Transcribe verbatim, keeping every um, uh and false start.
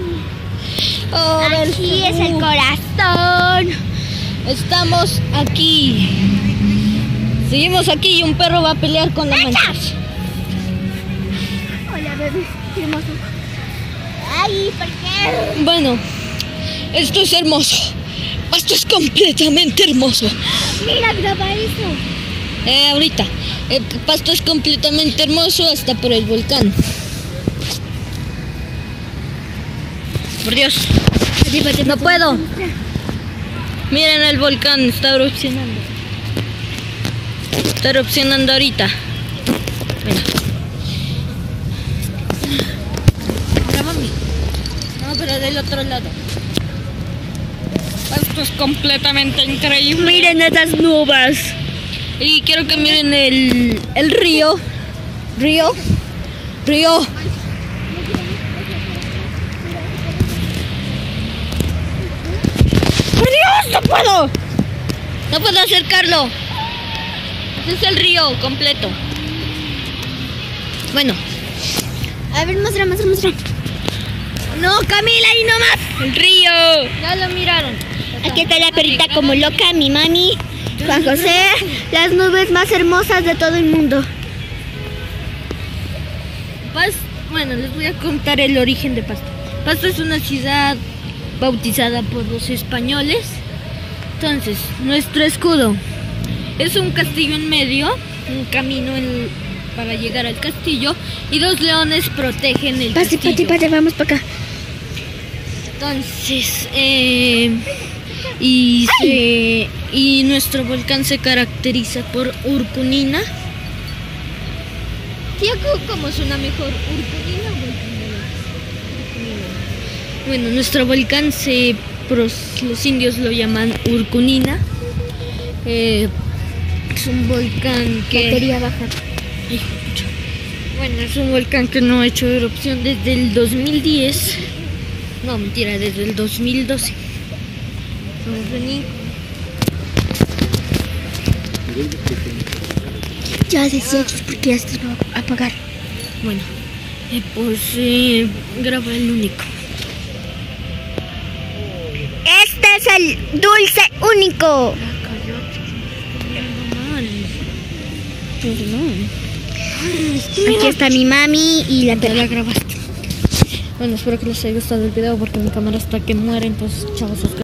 Oh, aquí es el corazón. Estamos aquí. Seguimos aquí y un perro va a pelear con la mancha. Hola, bebé. Qué hermoso. Ay, ¿por qué? Bueno, esto es hermoso. Esto es completamente hermoso. Mira, graba eso. Eh, ahorita. El pasto es completamente hermoso hasta por el volcán. Por Dios. No puedo. Miren, el volcán está erupcionando. Está erupcionando ahorita. Mira. Grábame. No, pero del otro lado. Esto es completamente increíble. Miren esas nubes. Y quiero que miren el, el río. Río. Río. ¡Por Dios! ¡No puedo! No puedo acercarlo. Este es el río completo. Bueno. A ver, muestra, muestra, muestra. No, Camila, ahí nomás. El río. Ya lo miraron. Aquí está la perrita como loca, mi mami. Juan José, las nubes más hermosas de todo el mundo. Pasto, bueno, les voy a contar el origen de Pasto. Pasto es una ciudad bautizada por los españoles. Entonces, nuestro escudo es un castillo en medio, un camino en, para llegar al castillo, y dos leones protegen el Pase, castillo. pate, pate, vamos para acá. Entonces, eh, y, se, y nuestro volcán se caracteriza por Urcunina. Tía, ¿cómo suena mejor? ¿Urcunina o Urcunina? Bueno, nuestro volcán se, los indios lo llaman Urcunina. Eh, es un volcán que... Batería baja. Bueno, es un volcán que no ha hecho erupción desde el dos mil diez. No, mentira, desde el dos mil doce. Vamos a venir. Ya decía porque ya se va a apagar. Bueno, eh, pues eh, graba el único. Este es el dulce único. Aquí está mi mami y la Ya perra. la grabaste. Bueno, espero que les haya gustado el video porque mi cámara está que muere, entonces chavos.